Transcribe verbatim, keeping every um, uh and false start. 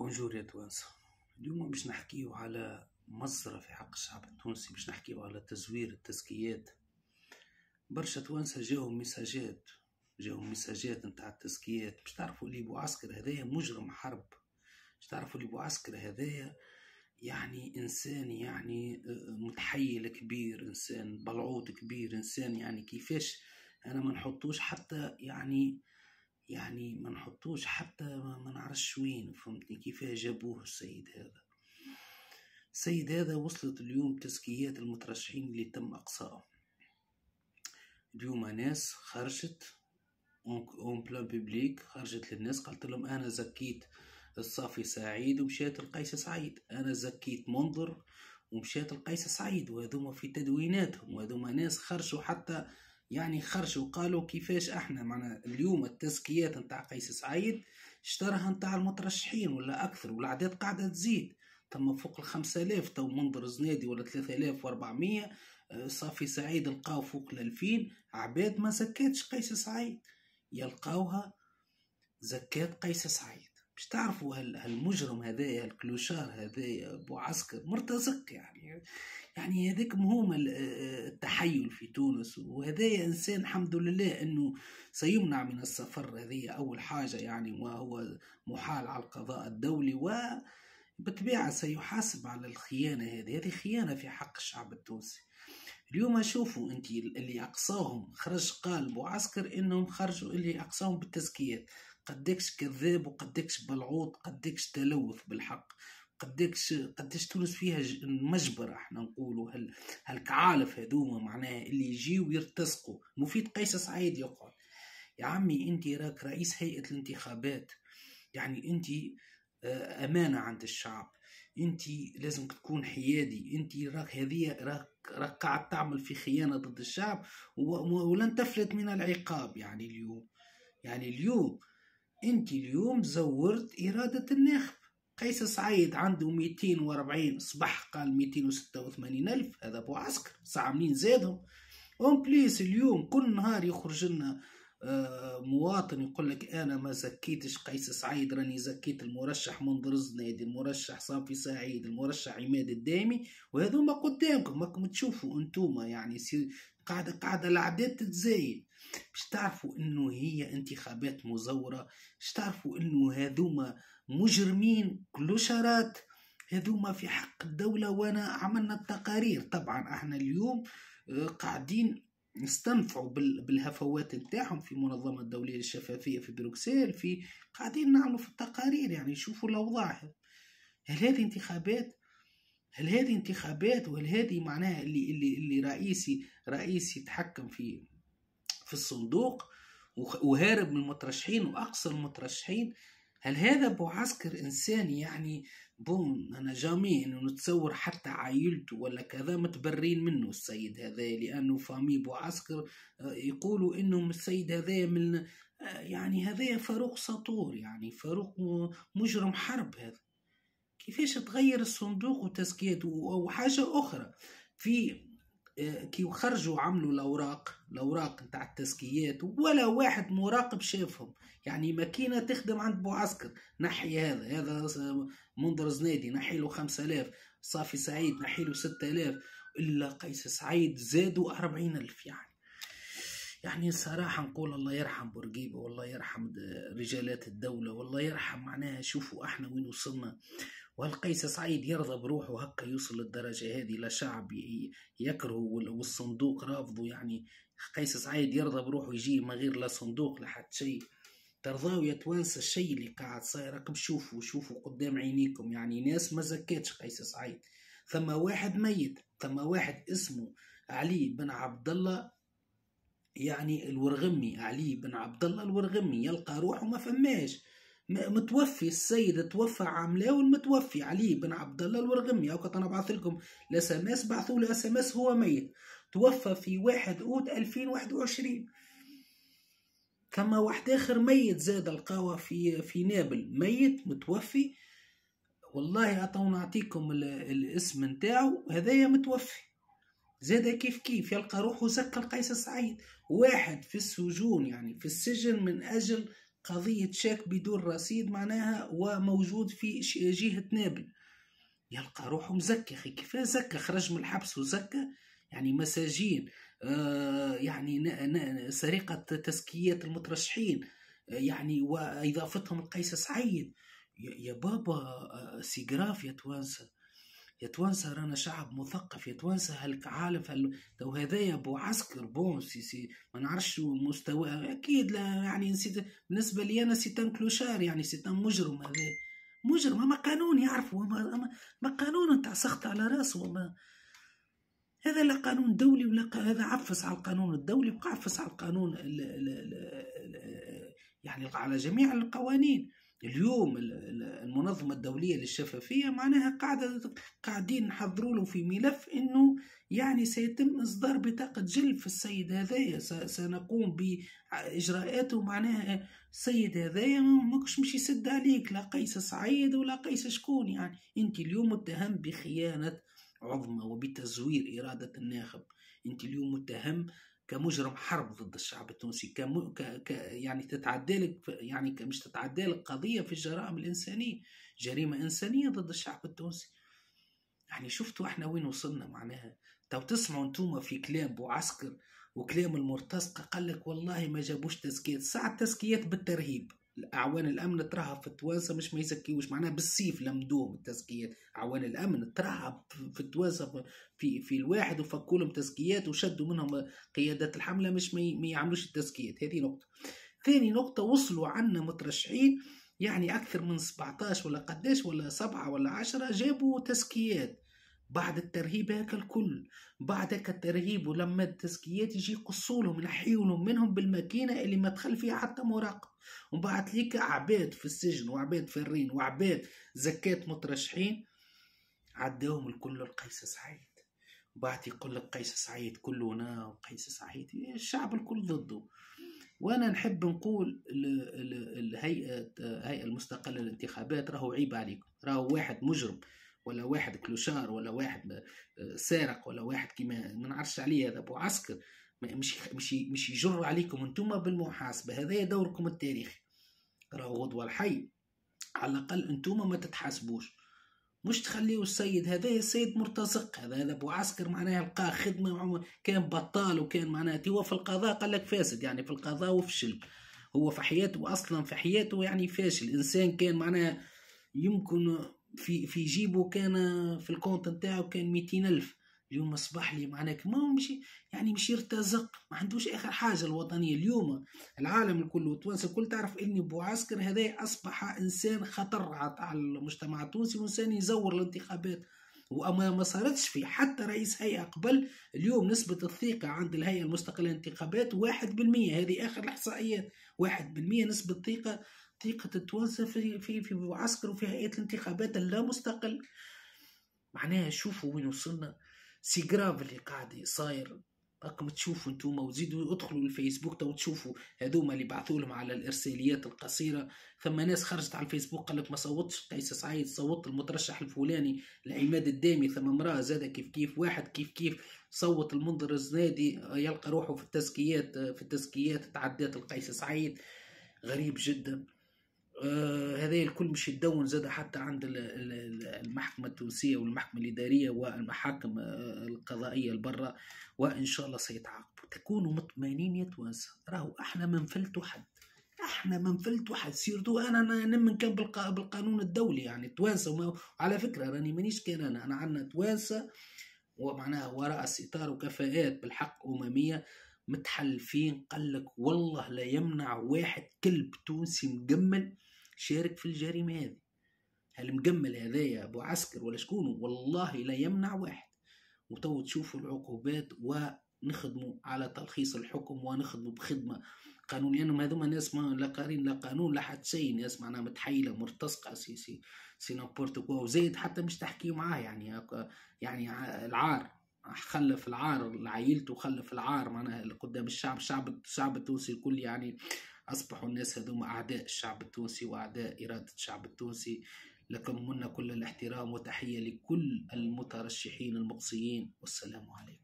بونجور يا توانسة. اليوم باش نحكيو على مصر في حق الشعب التونسي، باش نحكيو على تزوير التزكيات. برشا توانسة جاهم مساجات جاهم مساجات نتاع التزكيات. باش تعرفوا اللي بوعسكر هذايا مجرم حرب، باش تعرفوا اللي بوعسكر هذايا يعني انسان يعني متحيل كبير، انسان بلعوط كبير، انسان يعني كيفاش انا ما نحطوش حتى يعني يعني ما نحطوش حتى ما نعرفش وين، فهمتني كيفاه جابوه السيد هذا. السيد هذا وصلت اليوم تزكيات المترشحين اللي تم اقصائهم. اليوم ناس خرجت اون بلان بيبليك، خرجت للناس قالت لهم انا زكيت الصافي سعيد ومشيت القيس سعيد، انا زكيت منظر ومشيت القيس سعيد، وهذوما في تدويناتهم، وهذوما ناس خرجوا حتى يعني خرجوا وقالوا كيفاش احنا معنا اليوم التزكيات نتاع قيس سعيد اشتراها نتاع المترشحين ولا اكثر، والاعداد قاعده تزيد، تم فوق الخمسة آلاف تو منظر زنادي ولا ثلاثة آلاف وأربعمية، صافي سعيد لقاو فوق الألفين عباد ما زكاتش قيس سعيد، يلقاوها زكات قيس سعيد. باش تعرفوا هالمجرم هذايا الكلوشار هذايا بوعسكر مرتزق، يعني يعني هذاك مهم التحيل في تونس، وهذايا انسان الحمد لله انه سيمنع من السفر، هذه اول حاجه يعني، وهو محال على القضاء الدولي، وبالطبيعه سيحاسب على الخيانه هذه، هذه خيانه في حق الشعب التونسي. اليوم شوفوا انت اللي اقصاهم خرج قال بوعسكر انهم خرجوا اللي اقصاهم بالتزكيات، قدكش كذاب وقدكش بلعوط، قدكش تلوث بالحق، قدكش قديش تونس فيها مجبرة، احنا نقولوا هال هالكعالف هذوما معناها اللي يجيو ويرتزقوا. مفيد قيس سعيد يقعد يا عمي، انت راك رئيس هيئة الانتخابات، يعني انت امانة عند الشعب، انت لازم تكون حيادي، انت راك هذه راك راك قاعد تعمل في خيانة ضد الشعب ولن تفلت من العقاب. يعني اليوم يعني اليوم انت اليوم زورت إرادة الناخب. قيس سعيد عنده مئتين وأربعين، صبح قال مئتين وستة وثمانين ألف، هذا بوعسكر ساعة منين زادهم. اون بليس اليوم كل نهار يخرج لنا مواطن يقول لك انا ما زكيتش قيس سعيد، راني زكيت المرشح منظر زنادي، المرشح صافي سعيد، المرشح عماد الدامي، وهذوما قدامكم راكم تشوفوا انتوما، يعني قاعده قاعده الاعداد تتزايد. باش تعرفوا انه هي انتخابات مزوره، باش تعرفوا انه هذوما مجرمين كلوشرات، هذوما في حق الدوله. وانا عملنا التقارير، طبعا احنا اليوم قاعدين نستنفعوا بالهفوات نتاعهم في المنظمة الدولية للشفافية في بروكسل، في قاعدين نعملوا في التقارير يعني شوفوا الأوضاع. هل هذه انتخابات؟ هل هذه انتخابات؟ وهل هذه معناها اللي اللي اللي رئيسي رئيسي يتحكم في في الصندوق وهارب من المترشحين وأقصى المترشحين؟ هل هذا بوعسكر إنسان يعني بون؟ أنا جامي إنه نتصور حتى عائلته ولا كذا متبرين منه السيد هذا، لأنه فامي بوعسكر يقولوا إنه السيد هذا من يعني هذا فاروق سطور، يعني فاروق مجرم حرب. هذا كيفاش تغير الصندوق وتزكيته؟ وحاجة أخرى، في كي خرجوا عملوا الأوراق الأوراق نتاع التزكيات ولا واحد مراقب شافهم، يعني ماكينة تخدم عند بوعسكر نحي هذا هذا منظر زنادي نحي له خمسة آلاف، صافي سعيد نحي له ستة آلاف، إلا قيس سعيد زادوا أربعين ألف. يعني يعني الصراحة نقول الله يرحم بورقيبة والله يرحم رجالات الدولة والله يرحم معناها. شوفوا احنا وين وصلنا، وهل قيس سعيد يرضى بروحه هكا يوصل للدرجة هذه؟ لا شعب يكره والصندوق رافضه، يعني قيس سعيد يرضى بروحه يجي من غير لا صندوق لا حتى شيء؟ ترضاو يا توانسة الشيء اللي قاعد صاير؟ راكم شوفوا شوفوا قدام عينيكم، يعني ناس ما زكاتش قيس سعيد. ثم واحد ميت، ثم واحد اسمه علي بن عبد الله يعني الورغمي، علي بن عبد الله الورغمي، يلقى روحه ما فماش، متوفي السيد توفى عاملاو المتوفي علي بن عبد الله الورغمي، او كنت انا بعث لكم الاس ام اس، بعثوا له اس ام اس هو ميت، توفى في واحد اوت ألفين وواحد وعشرين. كما واحد اخر ميت زاد القاوه في في نابل، ميت متوفي، والله اتو نعطيكم الاسم نتاعو، هذايا متوفي زاد كيف كيف يلقى روحه زكى القيس سعيد. واحد في السجون يعني في السجن من اجل قضية شيك بدون رصيد معناها وموجود في جهة نابل، يلقى روحه مزكى. أخي كيف زكى؟ خرج من الحبس وزكى؟ يعني مساجين، آه يعني سرقة تزكيات المترشحين، آه يعني وإضافتهم لقيس سعيد. يا بابا آه سيجراف يا توانسة، يا توانسة رانا شعب مثقف، يا توانسة هالعالم هل... تو هذايا ابو عسكر بون سي سي ما نعرفش مستوى اكيد، لا يعني نسيت بالنسبه لي انا سيتان كلوشار، يعني سيتان مجرم. هذا مجرم، ما قانون يعرفوا، ما, ما قانون نتاع سخط على راسه، ما هذا لا قانون دولي ولا ق... هذا عفس على القانون الدولي وعفس على القانون ال... ال... ال... ال... يعني على جميع القوانين. اليوم المنظمة الدولية للشفافية معناها قاعدة قاعدين نحضروا له في ملف انه يعني سيتم اصدار بطاقة جلب في السيد هذايا، سنقوم باجراءاته. معناها السيد هذايا ماكش مش يسد عليك لا قيس سعيد ولا قيس شكون، يعني انت اليوم متهم بخيانة عظمى وبتزوير إرادة الناخب، انت اليوم متهم كمجرم حرب ضد الشعب التونسي، كم... ك... ك... يعني تتعدى لك، يعني مش تتعدى لك قضية في الجرائم الإنسانية، جريمة إنسانية ضد الشعب التونسي. يعني شفتوا احنا وين وصلنا؟ معناها تو تسمعوا انتوما في كلام بوعسكر وكلام المرتزقة، قال لك والله ما جابوش تزكيات. ساعة تزكيات بالترهيب، اعوان الامن تراها في التوانسه مش ما يزكيوش، معناها بالسيف لمدوهم التزكيات. اعوان الامن تراها في التوانسه في في الواحد وفكوا لهم تزكيات وشدوا منهم قيادات الحمله مش ما يعملوش التزكيات. هذه نقطه. ثاني نقطه، وصلوا عنا مترشحين يعني اكثر من سبعطاش ولا قداش ولا سبعة ولا عشرة جابوا تزكيات بعد الترهيب هيك الكل. بعد هيك الترهيب ولما التزكيات يجي يقصولهم ينحيولهم منهم بالماكينه اللي ما دخل فيها حتى مراقب، وبعد ليك عباد في السجن وعباد فرين وعباد زكاة مترشحين عداهم الكل لقيس سعيد. وبعد يقول لك قيس سعيد كلنا وقيس سعيد، الشعب الكل ضده. وانا نحب نقول الهيئة هيئة المستقلة للانتخابات راهو عيب عليكم، راهو واحد مجرم ولا واحد كلوشار ولا واحد سارق ولا واحد كيما ما نعرفش عليه هذا ابو عسكر مش مش مش يجر عليكم انتم بالمحاسبه. هذا دوركم التاريخي، راهو غدوه الحي على الاقل انتم ما تتحاسبوش، مش تخليوا السيد هذا السيد مرتزق هذا هذا ابو عسكر معناها لقاه خدمه كان بطال وكان معناها هو في القضاء قال لك فاسد، يعني في القضاء وفشل هو في حياته اصلا، في حياته يعني فاشل. انسان كان معناها يمكن في في جيبه كان في الكونت نتاعو كان مئتين ألف، اليوم أصبح لي معناك ما مش يعني مش يرتزق، ما عندوش آخر حاجة الوطنية. اليوم العالم الكل والتوانسة الكل تعرف إني بوعسكر هذا أصبح إنسان خطر على المجتمع التونسي وإنسان يزور الانتخابات، وأما ما صارتش في حتى رئيس هيئة قبل. اليوم نسبة الثقة عند الهيئة المستقلة للانتخابات واحد بالمية، هذه آخر الإحصائيات، واحد بالمية نسبة ثقة ثقة التوانسة في في في معسكر وفي هيئة الانتخابات اللا مستقل. معناها شوفوا وين وصلنا، سيجراف اللي قاعد صاير راكم تشوفوا انتوما، وزيدوا ادخلوا الفيسبوك تو تشوفوا هذوما اللي بعثوا لهم على الارساليات القصيره. ثم ناس خرجت على الفيسبوك قال لك ما صوتش قيس سعيد، صوت المترشح الفلاني العماد الدامي. ثم امراه زاد كيف كيف، واحد كيف كيف صوت المنظر الزنادي، يلقى روحه في التزكيات في التزكيات تعدات القيس سعيد. غريب جدا. آه هذا الكل مش يتدون زاد حتى عند المحكمة التونسية والمحكمة الإدارية والمحاكم القضائية البرة، وإن شاء الله سيتعاقبوا. تكونوا مطمئنين يا توانسة، راهو احنا ما نفلتوا حد، احنا ما نفلتوا حد. سيرتو انا نمن كان بالقانون الدولي يعني توانسة. على فكرة راني مانيش كان انا انا عندنا توانسة ومعناها وراء ستار وكفاءات بالحق أممية متحلفين. قال لك والله لا يمنع واحد كلب تونسي مجمل شارك في الجريمة هذه. هالمجمل هذايا ابو عسكر ولا شكونه والله لا يمنع واحد. وتو تشوفوا العقوبات ونخدموا على تلخيص الحكم ونخدموا بخدمة قانونية، لأنهم هذوما ناس ما لا قارين لا قانون لا حتى شيء، ناس معناها متحيلة مرتزقة سي سي سي نابورت كوا. وزايد حتى مش تحكي معاه يعني يعني العار خلف العار لعائلته، خلف العار معناها قدام الشعب. الشعب الشعب التونسي الكل يعني أصبحوا الناس هذوما أعداء الشعب التونسي وأعداء إرادة الشعب التونسي. لكم منا كل الاحترام وتحية لكل المترشحين المقصيين، والسلام عليكم.